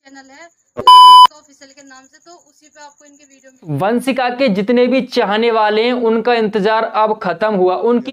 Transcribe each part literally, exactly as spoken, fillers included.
Channel है official के नाम से, तो उसी पे आपको इनके वीडियो। वंशिका के जितने भी चाहने वाले हैं उनका इंतजार अब खत्म हुआ। उनकी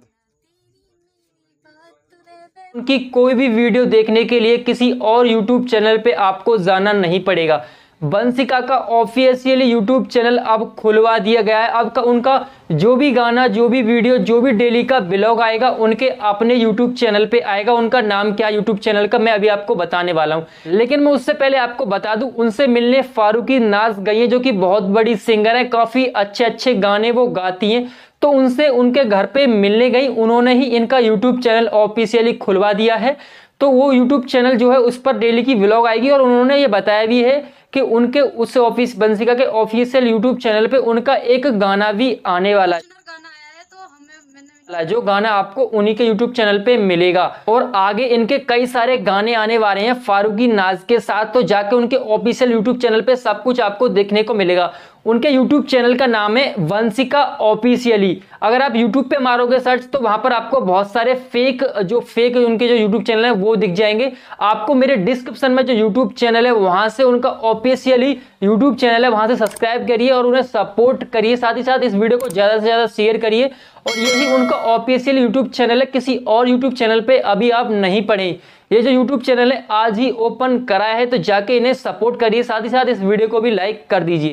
उनकी कोई भी वीडियो देखने के लिए किसी और यूट्यूब चैनल पे आपको जाना नहीं पड़ेगा। वंशिका का ऑफिशियली यूट्यूब चैनल अब खुलवा दिया गया है। अब का उनका जो भी गाना, जो भी वीडियो, जो भी डेली का ब्लॉग आएगा उनके अपने यूट्यूब चैनल पे आएगा। उनका नाम क्या यूट्यूब चैनल का मैं अभी आपको बताने वाला हूं, लेकिन मैं उससे पहले आपको बता दूं, उनसे मिलने फारूकी नाज गई है, जो कि बहुत बड़ी सिंगर है, काफी अच्छे अच्छे गाने वो गाती हैं। तो उनसे उनके घर पे मिलने गई, उन्होंने ही इनका यूट्यूब चैनल ऑफिशियली खुलवा दिया है। तो वो यूट्यूब चैनल जो है उस पर डेली की व्लॉग आएगी, और उन्होंने ये बताया भी है कि उनके उस ऑफिस वंशिका के ऑफिशियल यूट्यूब चैनल पे उनका एक गाना भी आने वाला है, गाना आया है, तो हमें मैंने जो गाना आपको उन्हीं के यूट्यूब चैनल पे मिलेगा। और आगे इनके कई सारे गाने आने वाले हैं फारूकी नाज के साथ, तो जाके उनके ऑफिशियल यूट्यूब चैनल पे सब कुछ आपको देखने को मिलेगा। उनके यूट्यूब चैनल का नाम है वंशिका ऑफिशियली। अगर आप यूट्यूब पे मारोगे सर्च तो वहां पर आपको बहुत सारे फेक जो फेक उनके जो यूट्यूब चैनल है वो दिख जाएंगे। आपको मेरे डिस्क्रिप्शन में जो यूट्यूब चैनल है वहां से उनका ऑफिशियली यूट्यूब चैनल है, वहां से सब्सक्राइब करिए और उन्हें सपोर्ट करिए। साथ ही साथ इस वीडियो को ज्यादा से ज्यादा शेयर करिए। और यही उनका ऑफिशियल यूट्यूब चैनल है, किसी और यूट्यूब चैनल पे अभी आप नहीं पढ़े। ये जो यूट्यूब चैनल है आज ही ओपन करा है, तो जाके इन्हें सपोर्ट करिए। साथ ही साथ इस वीडियो को भी लाइक कर दीजिए।